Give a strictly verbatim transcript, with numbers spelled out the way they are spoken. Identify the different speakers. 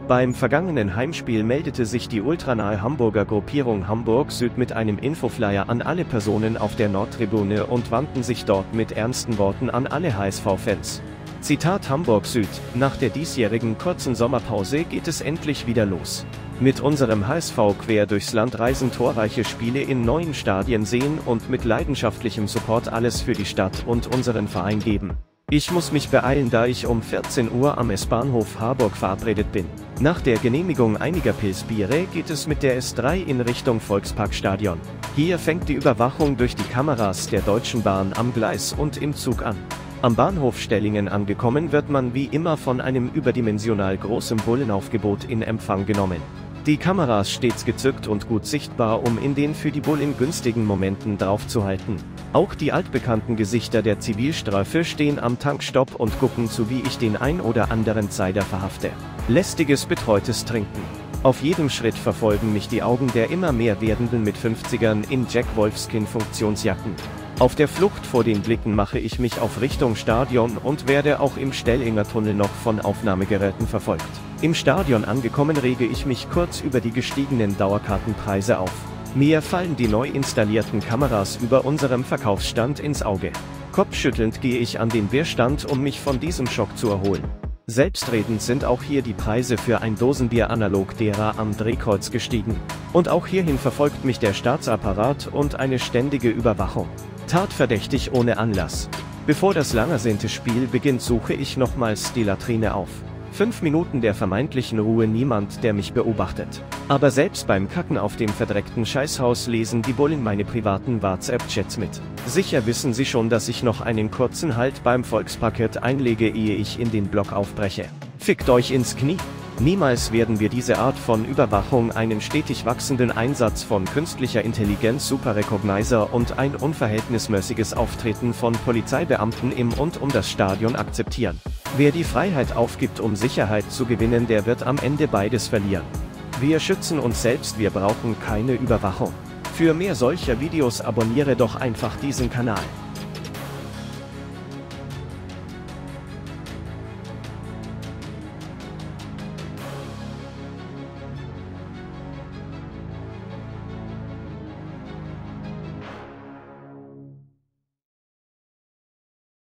Speaker 1: Beim vergangenen Heimspiel meldete sich die ultranahe Hamburger Gruppierung Hamburg Süd mit einem Infoflyer an alle Personen auf der Nordtribüne und wandten sich dort mit ernsten Worten an alle H S V-Fans. Zitat Hamburg Süd: Nach der diesjährigen kurzen Sommerpause geht es endlich wieder los. Mit unserem H S V quer durchs Land reisen, torreiche Spiele in neuen Stadien sehen und mit leidenschaftlichem Support alles für die Stadt und unseren Verein geben. Ich muss mich beeilen, da ich um vierzehn Uhr am S-Bahnhof Harburg verabredet bin. Nach der Genehmigung einiger Pilzbiere geht es mit der S drei in Richtung Volksparkstadion. Hier fängt die Überwachung durch die Kameras der Deutschen Bahn am Gleis und im Zug an. Am Bahnhof Stellingen angekommen wird man wie immer von einem überdimensional großen Bullenaufgebot in Empfang genommen. Die Kameras stets gezückt und gut sichtbar, um in den für die Bullen günstigen Momenten draufzuhalten. Auch die altbekannten Gesichter der Zivilstreife stehen am Tankstopp und gucken zu, wie ich den ein oder anderen Zeider verhafte. Lästiges betreutes Trinken. Auf jedem Schritt verfolgen mich die Augen der immer mehr werdenden Mit-fünfzigern in Jack Wolfskin-Funktionsjacken. Auf der Flucht vor den Blicken mache ich mich auf Richtung Stadion und werde auch im Stellinger Tunnel noch von Aufnahmegeräten verfolgt. Im Stadion angekommen rege ich mich kurz über die gestiegenen Dauerkartenpreise auf. Mir fallen die neu installierten Kameras über unserem Verkaufsstand ins Auge. Kopfschüttelnd gehe ich an den Bierstand, um mich von diesem Schock zu erholen. Selbstredend sind auch hier die Preise für ein Dosenbier analog derer am Drehkreuz gestiegen. Und auch hierhin verfolgt mich der Staatsapparat und eine ständige Überwachung. Tatverdächtig ohne Anlass. Bevor das lang ersehnte Spiel beginnt, suche ich nochmals die Latrine auf. Fünf Minuten der vermeintlichen Ruhe, niemand, der mich beobachtet. Aber selbst beim Kacken auf dem verdreckten Scheißhaus lesen die Bullen meine privaten WhatsApp-Chats mit. Sicher wissen sie schon, dass ich noch einen kurzen Halt beim Volksparkett einlege, ehe ich in den Block aufbreche. Fickt euch ins Knie! Niemals werden wir diese Art von Überwachung, einen stetig wachsenden Einsatz von künstlicher Intelligenz, Superrecognizer und ein unverhältnismäßiges Auftreten von Polizeibeamten im und um das Stadion akzeptieren. Wer die Freiheit aufgibt, um Sicherheit zu gewinnen, der wird am Ende beides verlieren. Wir schützen uns selbst, wir brauchen keine Überwachung. Für mehr solcher Videos abonniere doch einfach diesen Kanal.